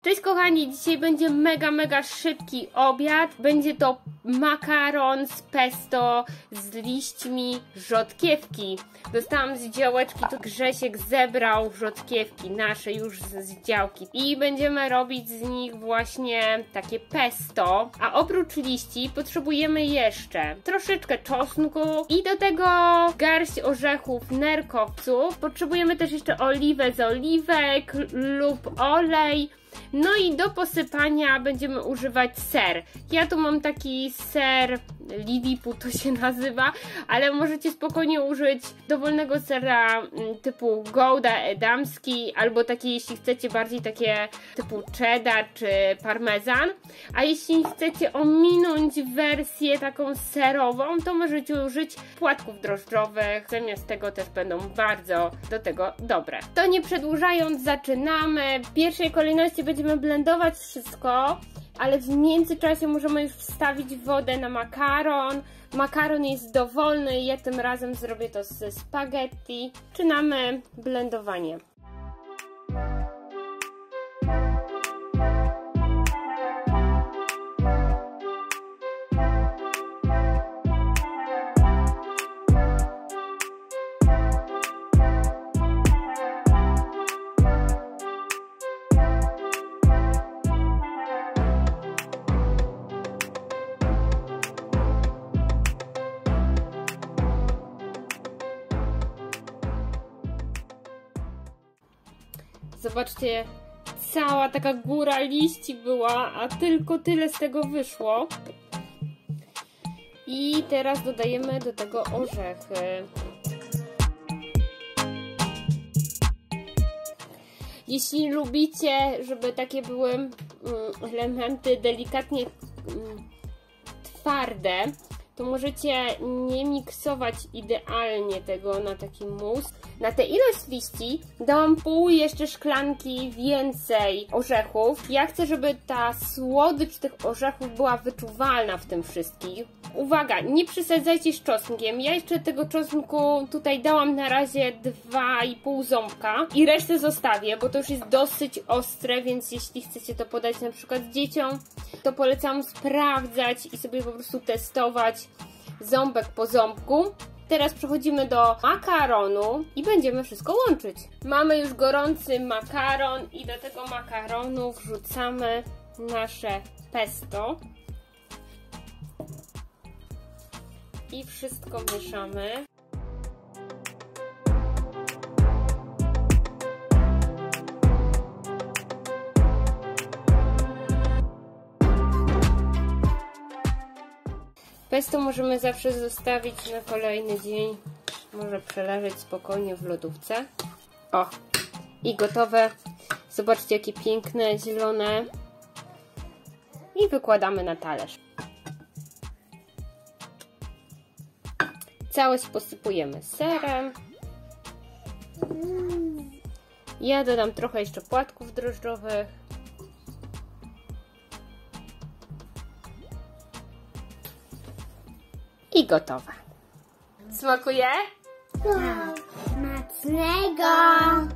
Cześć kochani, dzisiaj będzie mega szybki obiad. Będzie to makaron z pesto z liśćmi rzodkiewki. Dostałam z działeczki, tu Grzesiek zebrał rzodkiewki nasze już z działki i będziemy robić z nich właśnie takie pesto. A oprócz liści potrzebujemy jeszcze troszeczkę czosnku i do tego garść orzechów nerkowców. Potrzebujemy też jeszcze oliwę z oliwek lub olej. No i do posypania będziemy używać ser. Ja tu mam taki ser Lidipu, to się nazywa, ale możecie spokojnie użyć dowolnego sera typu Gouda, edamski, albo takie, jeśli chcecie, bardziej takie typu cheddar czy parmezan. A jeśli chcecie ominąć wersję taką serową, to możecie użyć płatków drożdżowych. Zamiast tego też będą bardzo do tego dobre. To nie przedłużając, zaczynamy. W pierwszej kolejności będziemy blendować wszystko, ale w międzyczasie możemy już wstawić wodę na makaron. Makaron jest dowolny, ja tym razem zrobię to ze spaghetti. Zaczynamy blendowanie. Zobaczcie, cała taka góra liści była, a tylko tyle z tego wyszło. I teraz dodajemy do tego orzechy. Jeśli lubicie, żeby takie były elementy delikatnie twarde, to możecie nie miksować idealnie tego na taki mus. Na tę ilość liści dałam pół jeszcze szklanki więcej orzechów. Ja chcę, żeby ta słodycz tych orzechów była wyczuwalna w tym wszystkim. Uwaga, nie przesadzajcie z czosnkiem. Ja jeszcze tego czosnku tutaj dałam na razie 2,5 ząbka i resztę zostawię, bo to już jest dosyć ostre, więc jeśli chcecie to podać na przykład dzieciom, to polecam sprawdzać i sobie po prostu testować ząbek po ząbku. Teraz przechodzimy do makaronu i będziemy wszystko łączyć. Mamy już gorący makaron i do tego makaronu wrzucamy nasze pesto. I wszystko mieszamy. Pesto możemy zawsze zostawić na kolejny dzień. Może przeleżeć spokojnie w lodówce. O! I gotowe. Zobaczcie, jakie piękne, zielone. I wykładamy na talerz. Całość posypujemy serem. Ja dodam trochę jeszcze płatków drożdżowych. I gotowe. Smakuje? Smacznego!